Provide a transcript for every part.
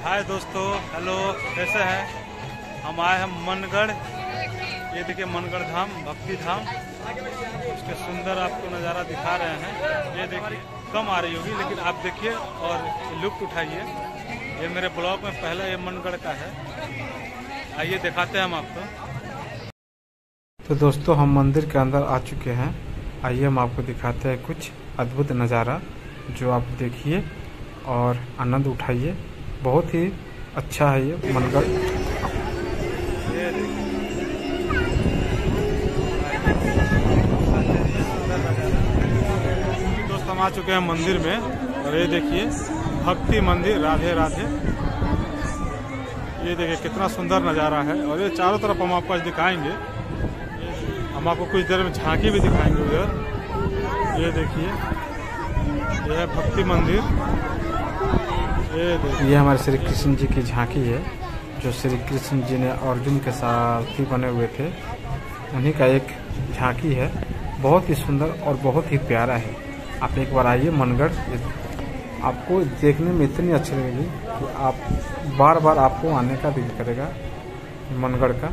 हाय दोस्तों, हेलो, कैसे हैं? हम आए हैं मनगढ़। ये देखिए मनगढ़ धाम, भक्ति धाम। उसके सुंदर आपको नज़ारा दिखा रहे हैं। ये देखिए, कम आ रही होगी लेकिन आप देखिए और लुत्फ उठाइए। ये मेरे ब्लॉग में पहला ये मनगढ़ का है। आइए दिखाते हैं हम आपको। तो दोस्तों, हम मंदिर के अंदर आ चुके हैं। आइए हम आपको दिखाते हैं कुछ अद्भुत नज़ारा, जो आप देखिए और आनंद उठाइए। बहुत ही अच्छा है ये मनगढ़। दोस्त, हम आ चुके हैं मंदिर में और ये देखिए भक्ति मंदिर, राधे राधे। ये देखिए कितना सुंदर नज़ारा है और ये चारों तरफ हम आपको आज दिखाएंगे। हम आपको कुछ देर में झांकी भी दिखाएंगे उधर। ये देखिए, यह है भक्ति मंदिर। ये हमारे श्री कृष्ण जी की झांकी है, जो श्री कृष्ण जी ने अर्जुन के साथी बने हुए थे, उन्हीं का एक झांकी है। बहुत ही सुंदर और बहुत ही प्यारा है। आप एक बार आइए मनगढ़, आपको देखने में इतनी अच्छी लगेगी कि आप बार बार आपको आने का दिल करेगा मनगढ़ का।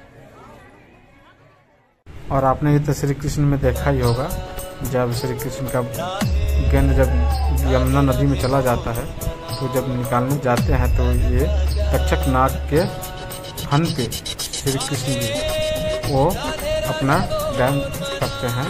और आपने ये तो श्री कृष्ण में देखा ही होगा, जब श्री कृष्ण का गेंद जब यमुना नदी में चला जाता है तो जब निकालने जाते हैं तो ये तक्षक नाग के फन पे श्री कृष्ण जी वो अपना डांस करते हैं।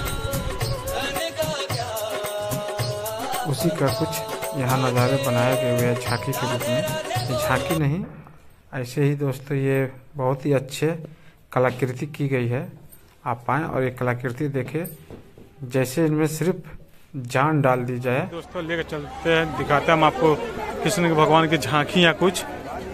उसी का कुछ यहाँ नज़ारे बनाए गए हुए हैं झांकी के रूप में। ये झांकी नहीं, ऐसे ही दोस्तों ये बहुत ही अच्छे कलाकृति की गई है। आप आएँ और ये कलाकृति देखें, जैसे इनमें सिर्फ जान डाल दी जाए। दोस्तों लेकर चलते हैं, दिखाते हैं हम आपको कृष्ण के भगवान की झांकी या कुछ।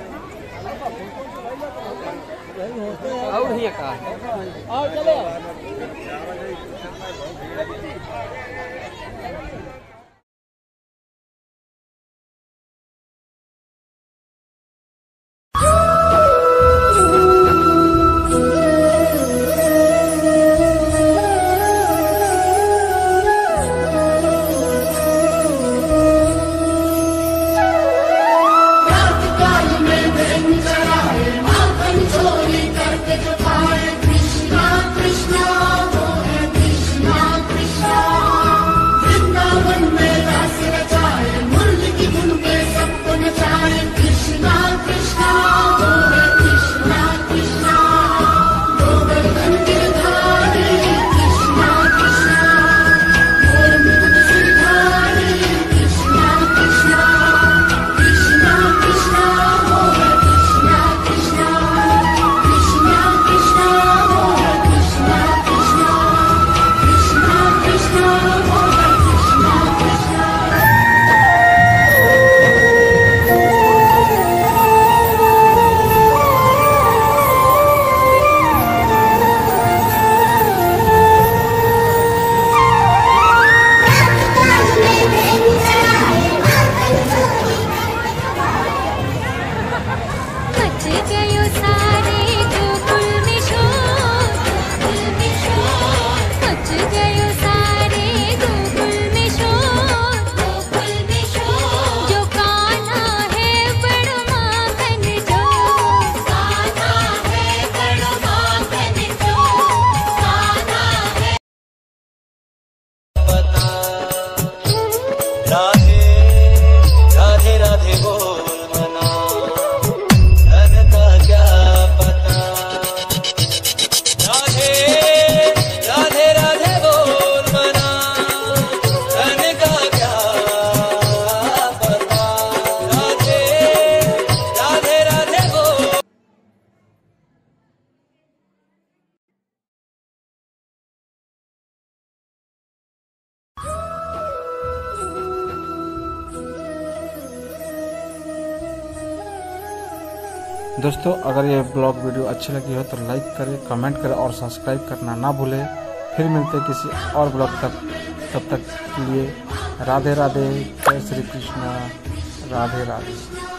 दोस्तों, अगर ये ब्लॉग वीडियो अच्छी लगी हो तो लाइक करें, कमेंट करें और सब्सक्राइब करना ना भूलें। फिर मिलते हैं किसी और ब्लॉग तक। तब तक के लिए राधे राधे, जय श्री कृष्ण, राधे राधे।